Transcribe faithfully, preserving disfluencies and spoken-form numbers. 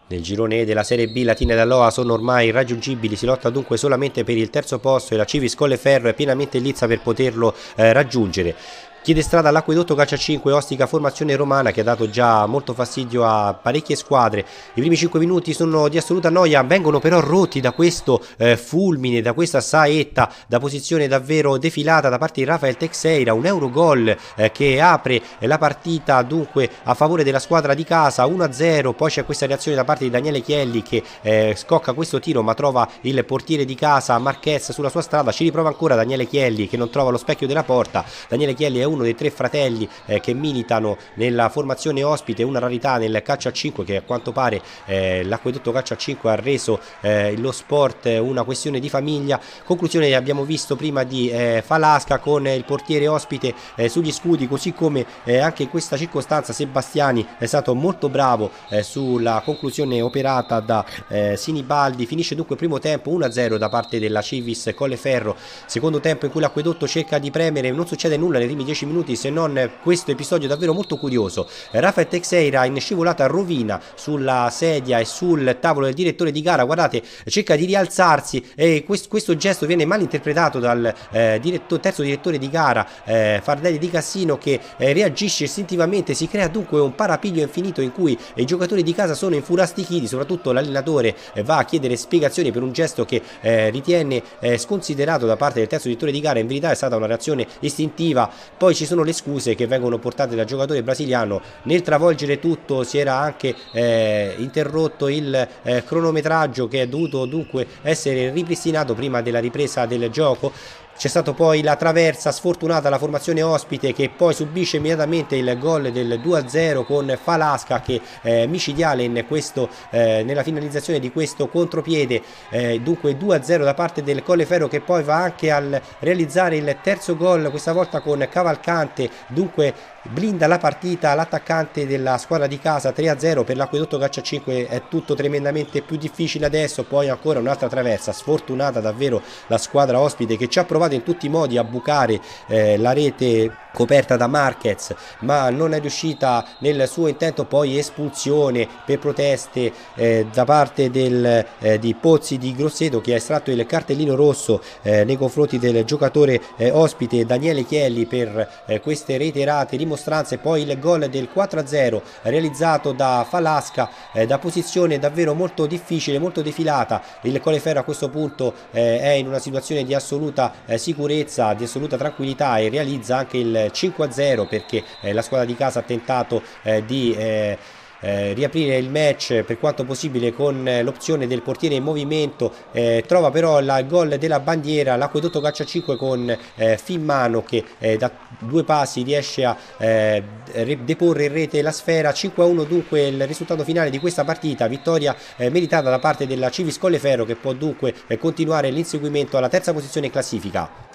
Nel girone E della Serie B Latina ed Alloa sono ormai irraggiungibili, si lotta dunque solamente per il terzo posto e la Civis Colleferro è pienamente in lizza per poterlo eh, raggiungere. Chiede strada all'Acquedotto Calcio a cinque, ostica formazione romana che ha dato già molto fastidio a parecchie squadre. I primi cinque minuti sono di assoluta noia, vengono però rotti da questo eh, fulmine, da questa saetta da posizione davvero defilata da parte di Rafael Teixeira, un Eurogol eh, che apre la partita dunque a favore della squadra di casa, uno a zero. Poi c'è questa reazione da parte di Daniele Chielli che eh, scocca questo tiro ma trova il portiere di casa Marquez sulla sua strada. Ci riprova ancora Daniele Chielli che non trova lo specchio della porta. Daniele Chielli è uno dei tre fratelli eh, che militano nella formazione ospite, una rarità nel calcio a cinque che a quanto pare eh, l'Acquedotto Calcio a cinque ha reso eh, lo sport una questione di famiglia. Conclusione abbiamo visto prima di eh, Falasca con il portiere ospite eh, sugli scudi, così come eh, anche in questa circostanza Sebastiani è stato molto bravo eh, sulla conclusione operata da eh, Sinibaldi. Finisce dunque il primo tempo uno a zero da parte della Civis Colleferro, secondo tempo in cui l'Acquedotto cerca di premere, non succede nulla nei primi dieci minuti se non questo episodio davvero molto curioso. Rafael Teixeira in scivolata rovina sulla sedia e sul tavolo del direttore di gara, guardate, cerca di rialzarsi e questo, questo gesto viene mal interpretato dal eh, diretto, terzo direttore di gara eh, Fardelli di Cassino, che eh, reagisce istintivamente. Si crea dunque un parapiglio infinito in cui i giocatori di casa sono infurastichiti, soprattutto l'allenatore eh, va a chiedere spiegazioni per un gesto che eh, ritiene eh, sconsiderato da parte del terzo direttore di gara. In verità è stata una reazione istintiva. Poi ci sono le scuse che vengono portate dal giocatore brasiliano. Nel travolgere tutto si era anche eh, interrotto il eh, cronometraggio, che è dovuto dunque essere ripristinato prima della ripresa del gioco. C'è stato poi la traversa sfortunata alla formazione ospite, che poi subisce immediatamente il gol del due a zero con Falasca che è micidiale in questo, eh, nella finalizzazione di questo contropiede. Eh, dunque due a zero da parte del Colleferro, che poi va anche al realizzare il terzo gol, questa volta con Cavalcante. Dunque blinda la partita l'attaccante della squadra di casa. Tre a zero per l'Acquedotto Calcio a cinque, è tutto tremendamente più difficile adesso. Poi ancora un'altra traversa sfortunata davvero la squadra ospite, che ci ha provato in tutti i modi a bucare eh, la rete coperta da Marquez, ma non è riuscita nel suo intento. Poi espulsione per proteste eh, da parte del, eh, di Pozzi di Grosseto, che ha estratto il cartellino rosso eh, nei confronti del giocatore eh, ospite Daniele Chielli per eh, queste reiterate dimostranze. Poi il gol del quattro a zero realizzato da Falasca eh, da posizione davvero molto difficile, molto defilata. Il Colleferro a questo punto eh, è in una situazione di assoluta eh, sicurezza, di assoluta tranquillità, e realizza anche il cinque a zero perché eh, la squadra di casa ha tentato eh, di eh, Eh, riaprire il match per quanto possibile con eh, l'opzione del portiere in movimento. Eh, trova però il gol della bandiera l'Acquedotto Calcio a cinque con eh, Fimmano, che eh, da due passi riesce a eh, deporre in rete la sfera. Cinque a uno dunque il risultato finale di questa partita, vittoria eh, meritata da parte della Civis Colleferro, che può dunque eh, continuare l'inseguimento alla terza posizione in classifica.